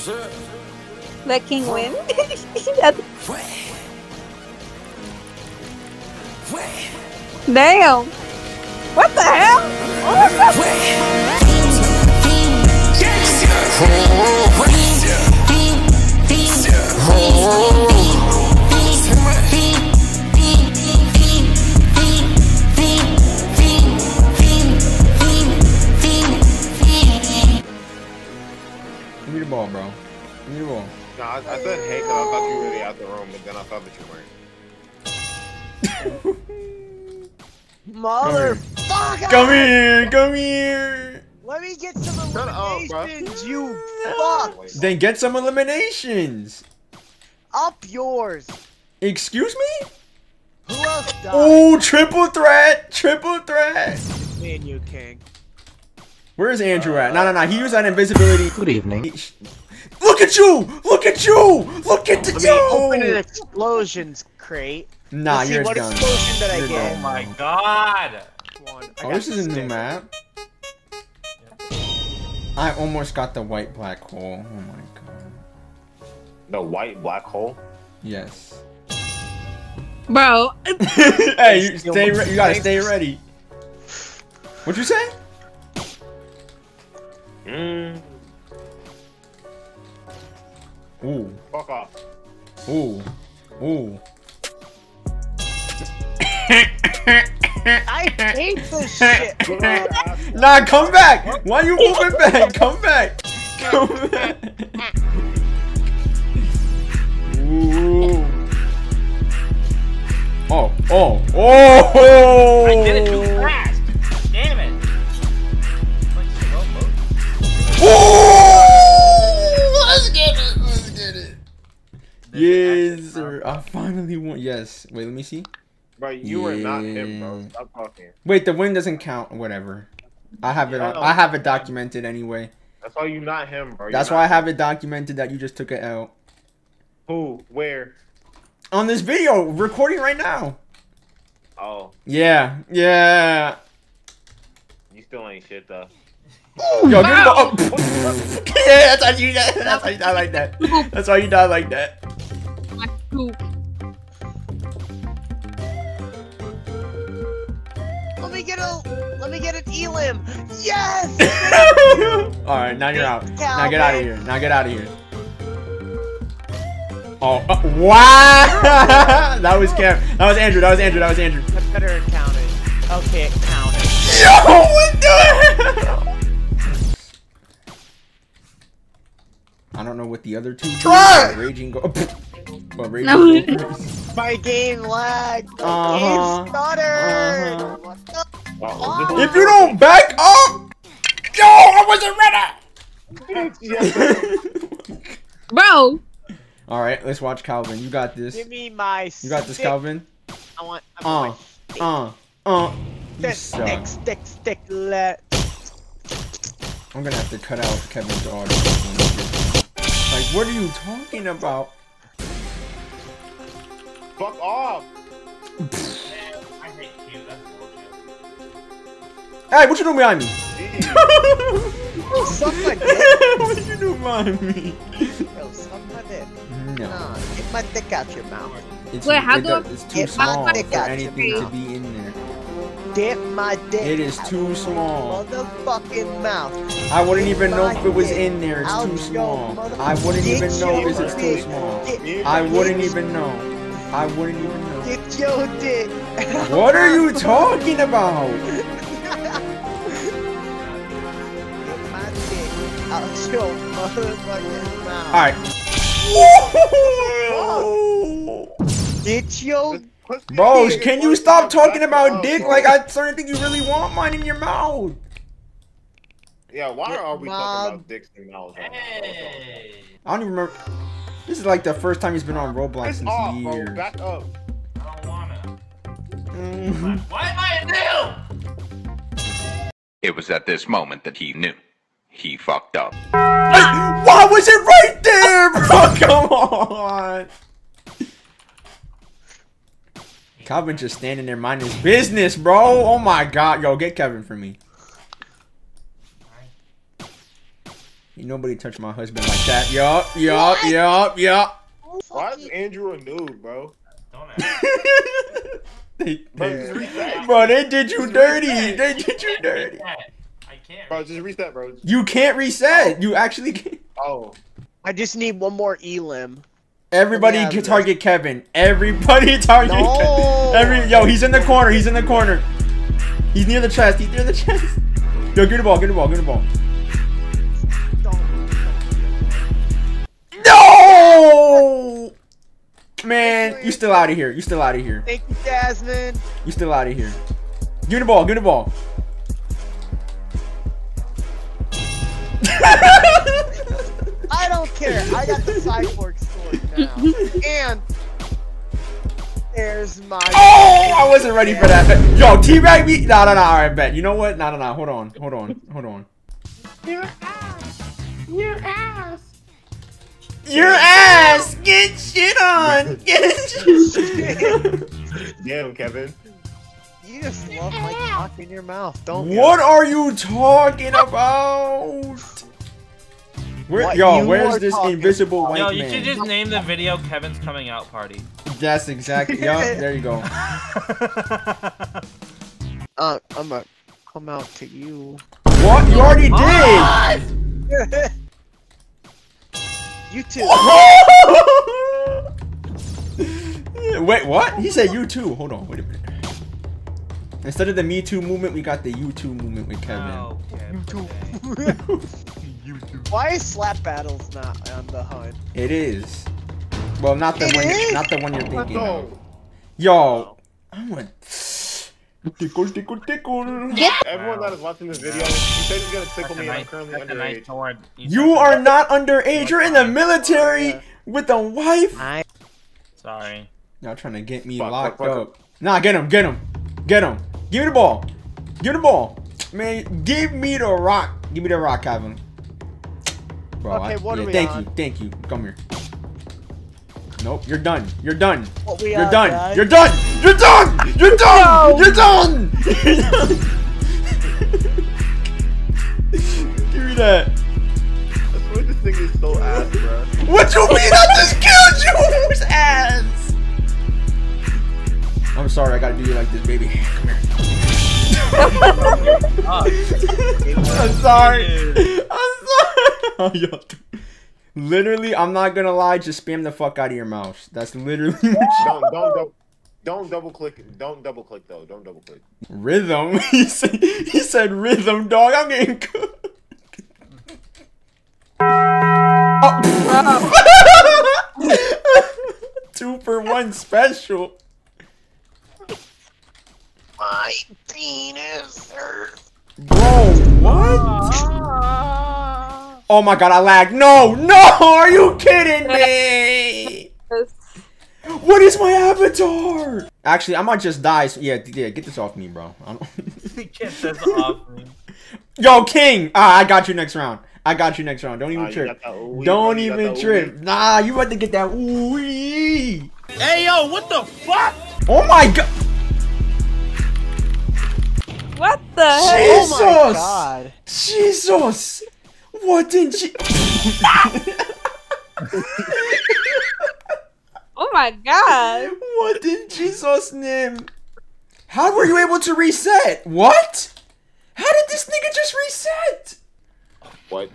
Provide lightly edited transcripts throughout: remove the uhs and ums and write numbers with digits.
Let King win. Damn. What the hell? Oh, Give me the ball, bro. Give me the ball. No, I said hey because I thought you were really out the room, but then I thought that you weren't. Motherfucker! Come here, come here. Let me get some Shut up, bro. eliminations, you fuck! Then get some eliminations. Up yours! Excuse me? Who else died? Oh, triple threat, triple threat. Me and you, King. Where's Andrew at? No, he used that invisibility. Good evening. Look at you! Look at you! Look at the Let me open an explosions crate. Nah, Let's see you're what done. explosion did I You're get? done. Oh my god! One. I Oh, got this is a new stick. map. I almost got the white black hole. Oh my god. The white black hole? Yes. bro. Hey, you gotta stay ready. What'd you say? Ooh. Fuck off. Ooh. Ooh. I hate this shit. Nah, come back! Why you moving back? Come back! Come back! Ooh. Oh, oh, oh! I did it too fast! Damn it! Oh! Let's get it! Let's get it! Yes, sir. I finally won. Yes. Wait, let me see. Bro, you were not him, bro. Stop talking. Wait, the win doesn't count. Whatever. I have it. I have it documented anyway. That's why you not him, bro. That's why I have it documented that you just took it out. Who? Where? On this video, recording right now. Oh, Yeah, yeah. you still ain't shit though. Yo, give him a, yeah, that's how you die. That's how you die like that. That's how you die like that. My poop. Let me get an elim. Yes! All right, now you're out. Now get out of here. Now get out of here. Oh, wow! That was Cam. That was Andrew. That was Andrew. That was Andrew. That better count it. Okay, it counted. Yo, what the hell? I don't know what the other two do. Try! Raging go. But Raging No. go. My game lagged. My Uh-huh. game stuttered. Uh-huh. What the? Oh, If you don't back up, yo, I wasn't ready. Bro. All right, let's watch Calvin. You got this. Give me my You got this, stick. Calvin. I want my You suck. stick, let. I'm gonna have to cut out Kevin's audio. Like, what are you talking about? fuck off. I hate you, that's bullshit. Hey, what you doing behind me? Suck my dick. What you doing behind me? Yo, suck my dick. No, Nah, get my dick out your mouth. it's, Wait, how do I it's too get my small dick for out your anything to mouth? be in there. Get my dick. It is out too small. motherfucking mouth. I wouldn't even know my if it was dick in there. It's out too your small. mother- I wouldn't Get even know your if it's too dick. small. Get- I wouldn't even know. I wouldn't even know. Get your dick. What are you talking about? Get my dick out your motherfucking mouth. Alright. Get your Bro, can you stop talking about dick like I starting to think you really want mine in your mouth? Yeah, why are we Mom. talking about dicks and mouths? Hey! I don't even remember. This is like the first time he's been on Roblox It's since off, years. bro. Back up. I don't wanna. Mhm. What am I new? It was at this moment that he knew. He fucked up. Why was it right there, bro? Come on. Calvin just standing there minding his business, bro. Oh my god. Yo, get Kevin for me. Ain't nobody touch my husband like that. Yup. Why is Andrew a noob, bro? Don't ask. Bro, they did you dirty. They did you dirty. I can't. Bro, just reset, bro. You can't reset. You actually can't. Oh. I just need one more elim. Everybody Yeah, can target Kevin. Everybody target No. Kevin. Yo, he's in the corner. He's in the corner. He's near the chest. He's near the chest. Yo, give the ball. Give the ball. Give the ball. No! Man, you still out of here. You still out of here. Thank you, Jasmine. You still out of here. Give me the ball. Give me the ball. I don't care. I got the cyborg sword now. And there's my. Oh, I wasn't ready for that. Yo, T-Rag me. No. All right, bet. You know what? No. Hold on. Your ass. Get shit on. Get shit. Damn, Kevin. You just love my cock in your mouth, don't you? What are you talking about? Where, What yo, you where's are this talking invisible white Yo, man? you should just name the video Kevin's coming out party. That's exactly. Yup, there you go. I'm gonna come out to you. What? You already did. You too. Wait, what? He said you too. Hold on, wait a minute. Instead of the Me Too movement, we got the You Too movement with Kevin. Oh, okay. Why is slap battles not on the hunt? It is. Well, not the It one. is? Not the one you're thinking No. of. Yo, I'm gonna tickle. Everyone that is watching this video, he said he's gonna tickle me and I'm currently underage. You are not underage. You're in the military with a wife. Sorry. Y'all trying to get me Fuck, locked fuck, fuck. up. Nah, get him. Give me the ball. Man, give me the rock. Give me the rock, Kevin. Bro, Okay, what are we thank on? you. Thank you. Come here. Nope, you're done. You're done. What we You're on, done. guys? You're done. You're done. You're done. You're done. Give me that. I swear this thing is so ass, bro. What you mean? I just killed you. Whose ass? I'm sorry. I gotta do you like this, baby. Come here. I'm sorry. Oh, yo. Literally, I'm not gonna lie. Just spam the fuck out of your mouse. That's literally what you... Don't double click. Don't double click though. Don't double click. Rhythm. He said rhythm, dog. I'm getting cooked. Oh. 2-for-1 special. My penis hurts. Bro, what? Oh my god, I lagged. No, are you kidding me? What is my avatar? Actually, I might just die. So yeah, get this off me, bro. I don't... Get this off me. Yo, King. I got you next round. Don't even You trip. got that ooh-wee, Don't bro. You got even that trip. ooh-wee. Nah, you about to get that ooh-wee. Hey, yo, what the fuck? Oh my god. What the hell? Oh my Jesus. god. Jesus. What did you... Oh my god. What did Jesus name? How were you able to reset? What? How did this nigga just reset? What?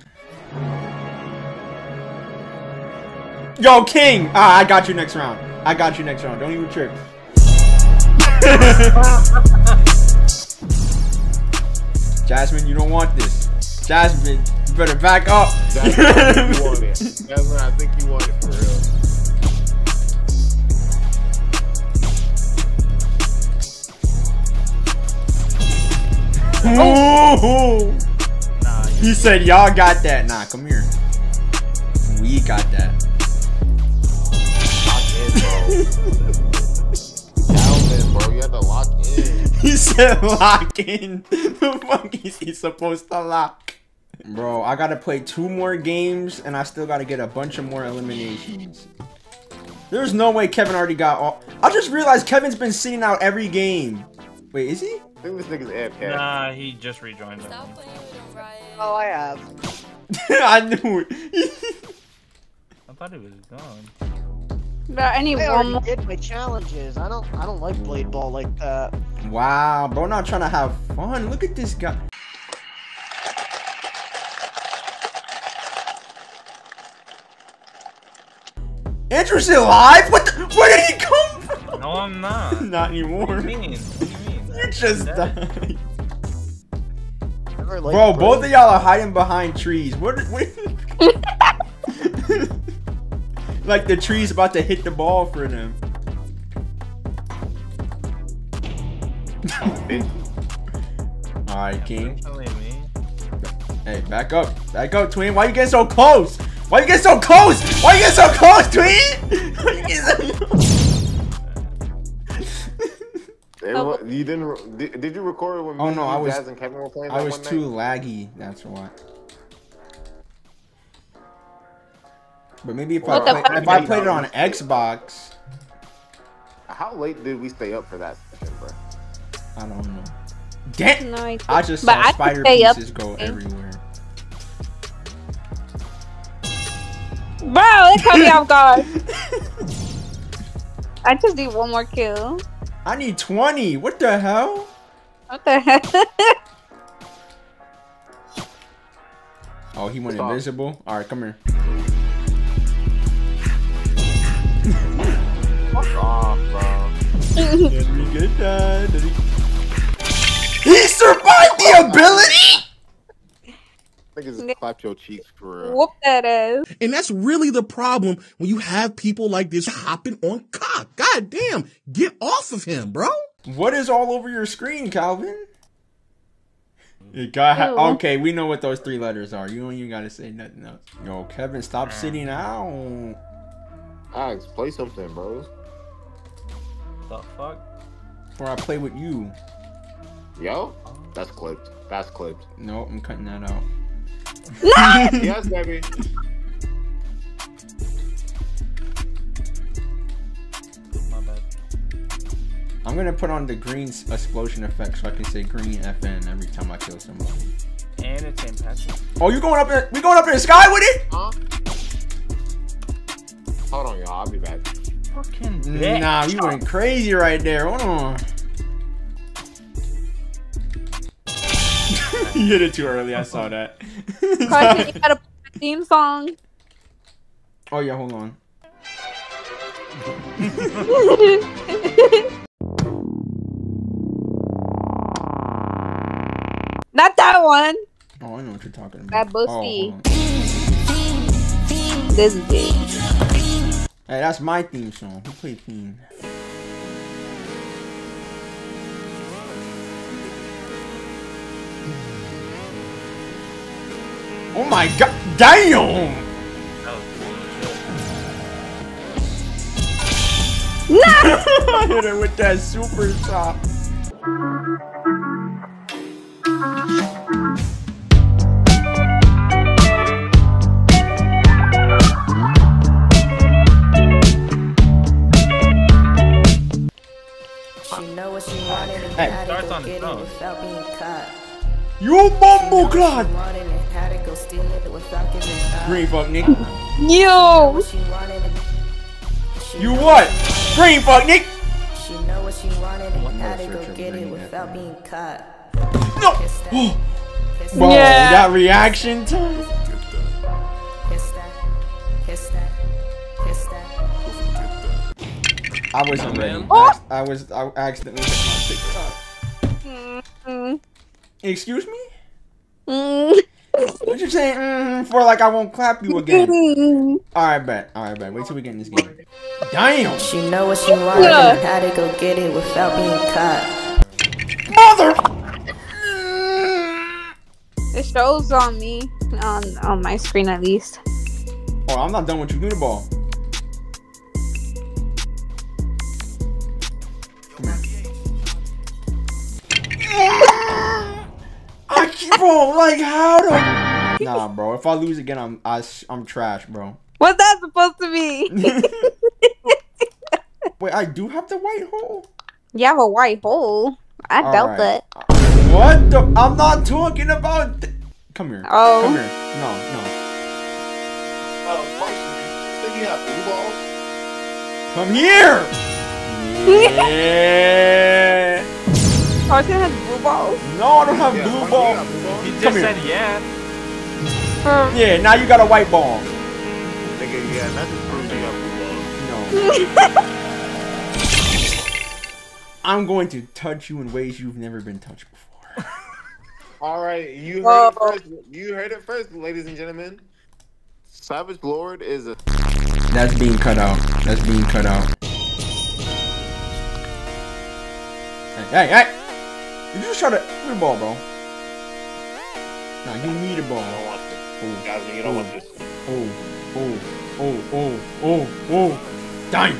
Yo, King. I got you next round. Don't even trip. Jasmine, you don't want this. Jasmine, you better back up. Jasmine, I think you want it. Jasmine, I think you want it for real. Ooh. Nah, He said, y'all got that. Nah, come here. We got that. Lock in, bro. Calvin, bro, you have to lock in. He said lock in. The fuck is he supposed to lock? Bro, I gotta play 2 more games and I still gotta get a bunch of more eliminations. There's no way Kevin already got all. I just realized Kevin's been sitting out every game. Wait, is he? I think this nigga's AFK. nah, he just rejoined them. Oh, I have. I knew it. I thought it was gone. But I need I one already more. did my challenges. I don't like blade ball like that. Wow, bro, not trying to have fun. Look at this guy. Interested live? What the? Where did he come from? No, I'm not. Not anymore. What do you mean? What do you mean? You just died. Never liked Bro, blade. both of y'all are hiding behind trees. What? Like the tree's about to hit the ball for them. Alright, King. Hey, back up. Back up, Twin. Why you getting so close? Why you getting so close? Why you getting so close, Twin? Why you getting so You didn't? Did you record when Oh, no, I was- Jazz and Kevin were playing? I that was one too night? laggy, that's why. But maybe if What the fuck? I played it on Xbox, How late did we stay up for that session, bro? I don't know. Damn! No, I just but saw I can spider stay up. pieces go Okay. everywhere. Bro, that caught me off guard. I just need one more kill. I need 20. What the hell? What the heck? Oh, he went Stop. invisible. All right, come here. Fuck off, bro. Let me get that. He survived the ability. Niggas just clap your cheeks for real. Whoop that ass. And that's really the problem when you have people like this hopping on cock. God damn, get off of him, bro. What is all over your screen, Calvin? Ew. Okay, we know what those 3 letters are. You don't even gotta say nothing else. Yo, Kevin, stop sitting down. Alex, play something, bros. The fuck? Before I play with you. Yo, that's clipped. That's clipped. No, I'm cutting that out. Yes, baby. My bad. I'm gonna put on the green explosion effect so I can say green FN every time I kill somebody. And it's St. Patrick. Oh, you going up there? We going up in the sky with it? Huh? Hold on, y'all. I'll be back. Fucking Nah, you went crazy right there. Hold on. You hit it too early. I saw that. Carson, you gotta put a theme song. Oh yeah, hold on. Not that one. Oh, I know what you're talking about. That Oh, Boosty. hold on. This is it. Hey, that's my theme song. Who played theme? Oh my god! Damn! That was No! I hit her with that super chop. Hey, starts on his own. you bumble clot! Green fuck Nick. Yo! You what? Green fuck Nick! She know what she wanted and had to go search get of it green without being caught. No! Bro, Yeah. that reaction time. Kiss that, kiss that, kiss that. I wasn't ready. Oh! I accidentally hit my TikTok. Mm, Excuse me? mm, What you saying for like I won't clap you again? mm. Alright, bet. Alright, bet. Wait till we get in this game. Damn! She know what she wanted Yeah. and had to go get it without being caught. Mother! It shows on me, on my screen at least. Oh, I'm not done with you. Do the ball. Come here. I keep bro, like how do? Nah, bro. If I lose again, I'm trash, bro. What's that supposed to be? Wait, I do have the white hole. You have a white hole. I doubt Alright. that. What the? I'm not talking about. Come here. Oh. Come here. No, no. you have blue balls? Come here! Yeah! Carson has blue balls? No, I don't have blue balls. He Come just here. said yeah. Yeah, now you got a white ball. Nigga, yeah, that just proves you got blue balls. No. I'm going to touch you in ways you've never been touched before. Alright, you heard it first. You heard it first, ladies and gentlemen. Savage Lord is a... That's being cut out. That's being cut out. Hey! You just try to... Give me the ball, bro. Nah, give me the ball. I don't want this. Jasmine, you don't want this. Oh. Dang!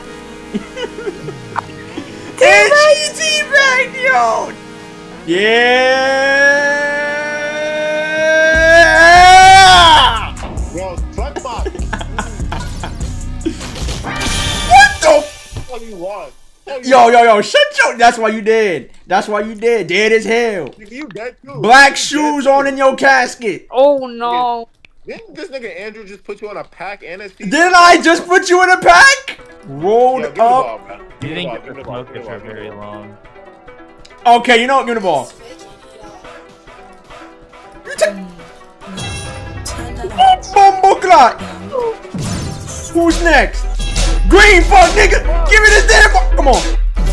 And she teabagged, yo! Yeah! Yo, Flexbox! What the? What do you want? Yo, shut your... That's why you dead. That's why you dead. Dead as hell. You dead too. Black shoes on in your casket. Oh no. Didn't this nigga Andrew just put you on a pack and his Didn't I just put you in a pack? Rolled Yo, give me the ball, up. bro. He Give me didn't the get the ball, smoke give me the for ball, very long. Okay, you know what? Give me the ball. Bumbleclot. Who's next? Green, fuck, nigga. Give me this damn ball. Come on.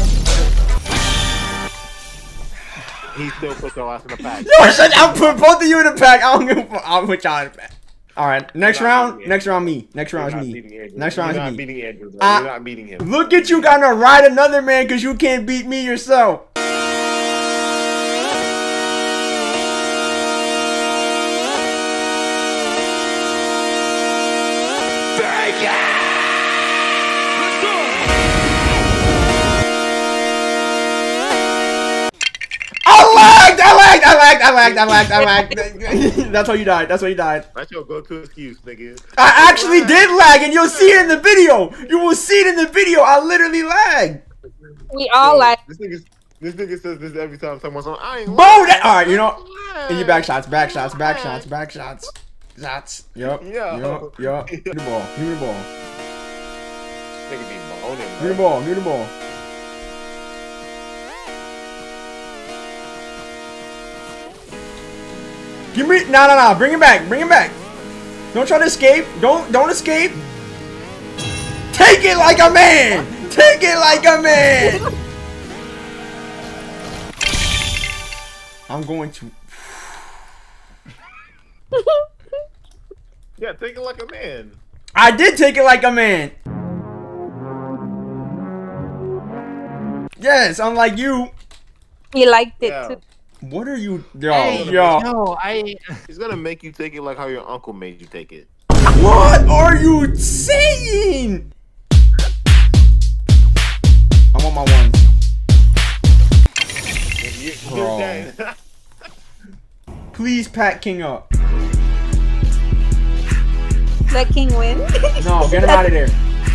He still put your ass in the pack. Yo, I'll put both of you in the pack. I don't give a fuck. I'll put y'all in the pack. All right, next round me. Next round is me. You're not beating Andrew, bro. You're not beating him. Look at you gonna ride another man because you can't beat me yourself. I lagged. That's why you died. That's your go-to excuse, nigga. I actually did lag, and you'll see it in the video. You will see it in the video. I literally lagged. We all lag. This nigga says this every time someone's on. I ain't Bro, alright, you know. In your back shots. Shots. Yup. Give me the ball. Nigga be moaning, bro. Give me the ball. Give me no. Bring it back. Don't try to escape. Don't escape. Take it like a man. I'm going to. Yeah, take it like a man. I did take it like a man. Yes, unlike you. He liked it too. What are you, He's gonna make you take it like how your uncle made you take it. What are you saying? I want my ones. Bro. Please pack King up. Let King win. No, get him out of there.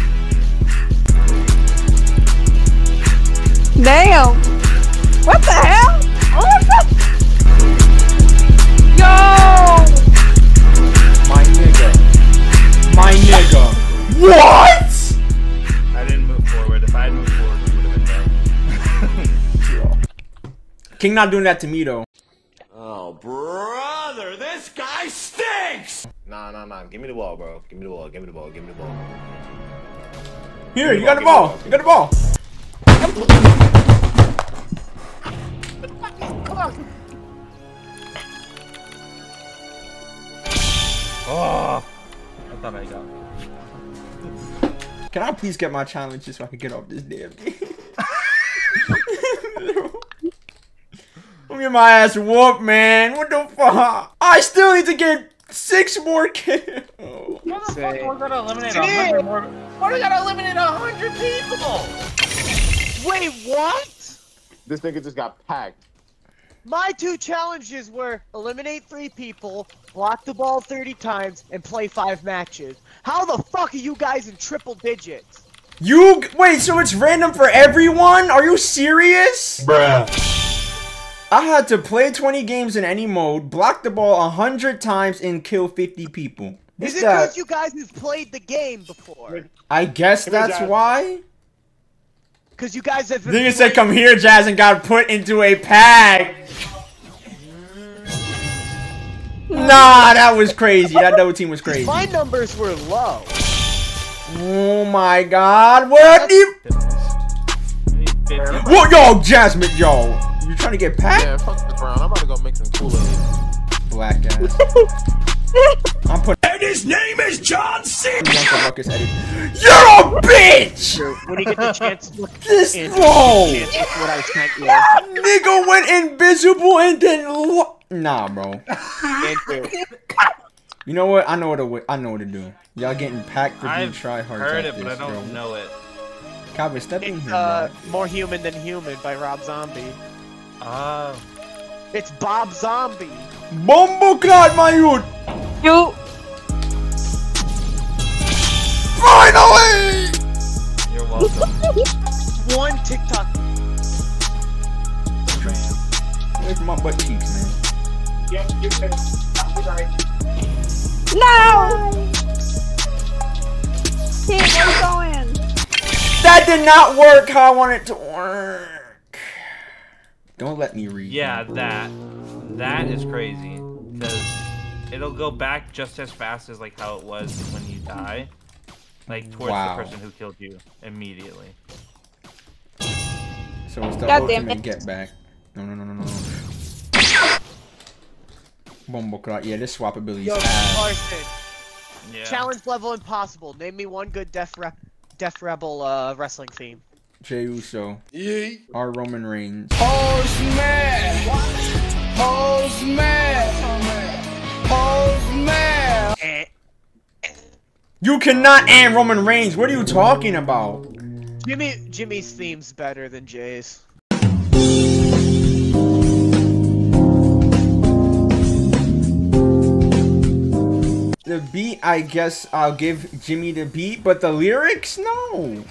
Damn. What the hell? What the? Yo! My nigga. What? I didn't move forward. If I had moved forward, we would have been dead. King not doing that to me though. Oh, brother, this guy stinks! Nah. Give me the ball, bro. Give me the ball. Here, you got the ball. Oh, I thought I got. Can I please get my challenge just so I can get off this damn game? I'm getting my ass whooped, man. What the fuck? I still need to get 6 more kills. What the fuck? We're gonna eliminate 100 more. What are we gonna eliminate 100 people? Wait, what? This nigga just got packed. My 2 challenges were eliminate 3 people, block the ball 30 times, and play 5 matches. How the fuck are you guys in triple digits? Wait, so it's random for everyone? Are you serious? Bruh. I had to play 20 games in any mode, block the ball 100 times, and kill 50 people. Is it because you guys have played the game before? I guess that's why. Because you guys have. Nigga said, "Come here, Jazz," and got put into a pack. Nah, that was crazy. That double team was crazy. My numbers were low. Oh my God! What the? What, yo, Jasmine, yo? You trying to get packed? Yeah, fuck the brown. I'm about to go make some Kool-Aid. Black ass. I'm putting. And his name is John C. You're a bitch! When you get the chance to look this into what I sent you. Nigga went invisible and then nah, bro. You know what? I know what to do. Y'all getting packed for being tryhards. I've heard it, but I don't know it. Calvin, step in here, bro. More Human Than Human by Rob Zombie. Oh. It's Bob Zombie. Bumbleclad, my youth! You. Finally! You're welcome. One TikTok. Away from my butt cheeks, man. Yep, you can. I'll be right. No! Keep what's going? That did not work how I want it to work. Don't let me read. Yeah, that is crazy. Because it'll go back just as fast as like how it was when you die. Like towards the person who killed you immediately. So it's the ultimate get back. No. Bumbleclad. Yeah, this swap ability is ass. Yeah. Challenge level impossible. Name me one good Def Rebel wrestling theme. Jey Uso. Our Roman Reigns. Oh smash! Oh smash! Oh smash! You cannot and Roman Reigns. What are you talking about? Jimmy's theme's better than Jay's. The beat, I guess I'll give Jimmy the beat, but the lyrics, no.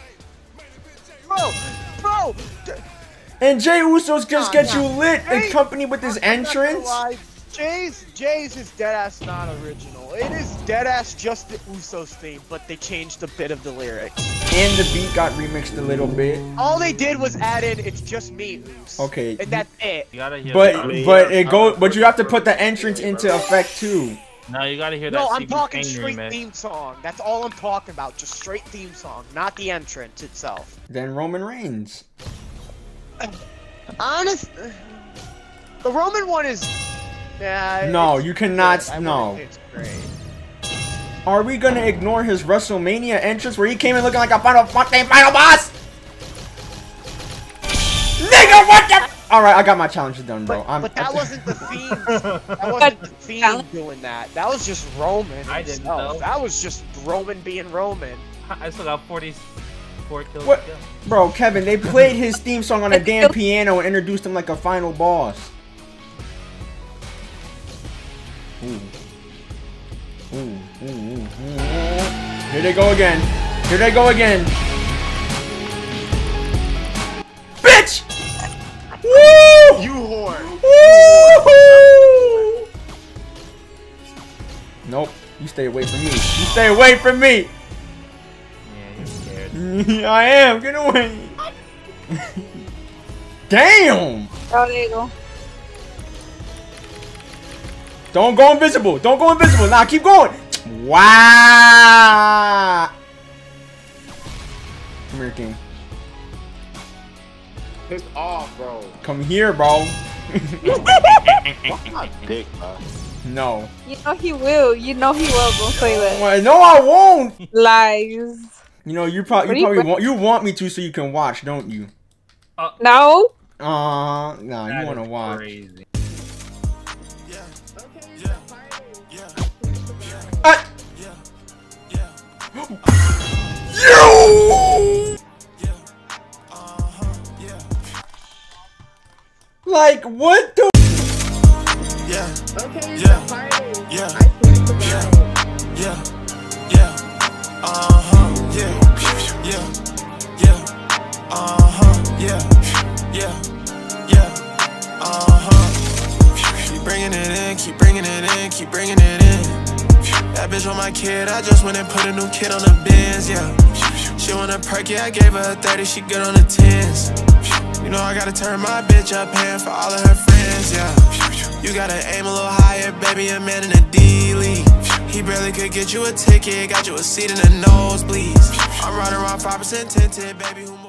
Bro. And Jey Uso's just get you lit in company with his entrance. Jay's is deadass not original. It is deadass just the Usos theme, but they changed a bit of the lyrics. And the beat got remixed a little bit. All they did was add in "It's just me, Us." Okay. And that's it. You gotta hear but you have to put the entrance into effect too. No, you gotta hear that. No, I'm talking straight theme song. That's all I'm talking about. Just straight theme song, not the entrance itself. Then Roman Reigns. Honest, the Roman one is. Yeah. No, you cannot. No. It's great. Are we gonna ignore his WrestleMania entrance where he came in looking like a final boss? Nigga, what the? All right, I got my challenge done, bro. But that wasn't the theme. That wasn't the theme doing that. That was just Roman. I didn't know. That was just Roman being Roman. I still got 44 kills. What? Bro, Kevin, they played his theme song on a damn piano and introduced him like a final boss. Ooh. Here they go again. Here they go again. Bitch! Woo! You whore. Woo! Nope. You stay away from me. You stay away from me. Yeah, you're scared. I am. Get away. Damn. Oh, there you go. Don't go invisible. Don't go invisible. Nah, keep going. Wow. Come here, King. Piss off, bro. Come here, bro. What's my dick, bro? No. You know he will. You know he will. Don't say that. Well, no, I won't. Lies. You know, you probably want me to so you can watch, don't you? No. Nah, you want to watch. Crazy. You! Like, what the? Yeah. Okay, Yeah. yeah. Keep bringing it in, keep bringing it in, keep bringing it in. That bitch want my kid, I just went and put a new kid on the Benz, yeah. She want a perk, yeah, I gave her a 30, she good on the 10s. You know I gotta turn my bitch up, paying for all of her friends, yeah. You gotta aim a little higher, baby, a man in a D-League. He barely could get you a ticket, got you a seat in the nosebleeds. I'm riding around 5% tinted, baby, who more?